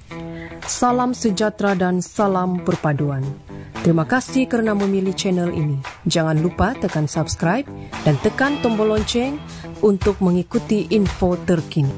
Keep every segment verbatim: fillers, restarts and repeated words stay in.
Salam sejahtera dan salam perpaduan. Terima kasih kerana memilih channel ini. Jangan lupa tekan subscribe dan tekan tombol lonceng untuk mengikuti info terkini.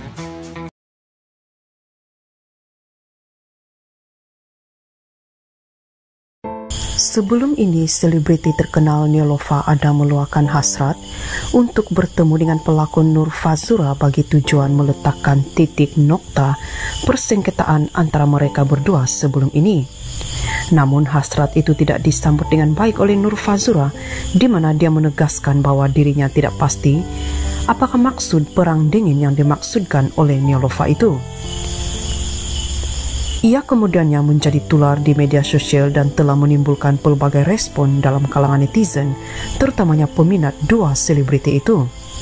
Sebelum ini, selebriti terkenal Neelofa ada meluahkan hasrat untuk bertemu dengan pelakon Nur Fazura bagi tujuan meletakkan titik nokta persengketaan antara mereka berdua sebelum ini. Namun hasrat itu tidak disambut dengan baik oleh Nur Fazura, di mana dia menegaskan bahwa dirinya tidak pasti apakah maksud perang dingin yang dimaksudkan oleh Neelofa itu. Ia kemudiannya menjadi tular di media sosial dan telah menimbulkan pelbagai respon dalam kalangan netizen, terutamanya peminat dua selebriti itu.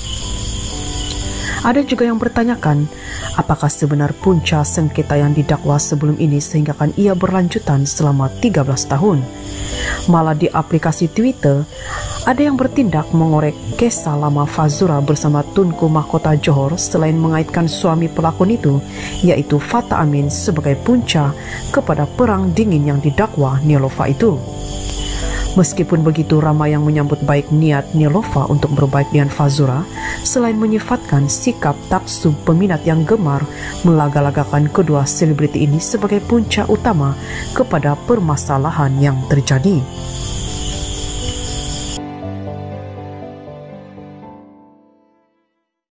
Ada juga yang bertanyakan, apakah sebenar punca sengketa yang didakwa sebelum ini sehingga kan ia berlanjutan selama tiga belas tahun. Malah di aplikasi Twitter, ada yang bertindak mengorek kisah lama Fazura bersama Tunku Mahkota Johor selain mengaitkan suami pelakon itu, yaitu Fatah Amin, sebagai punca kepada perang dingin yang didakwa Neelofa itu. Meskipun begitu, ramai yang menyambut baik niat Neelofa untuk berbaik dengan Fazura, selain menyifatkan sikap taksub peminat yang gemar melaga-lagakan kedua selebriti ini sebagai punca utama kepada permasalahan yang terjadi.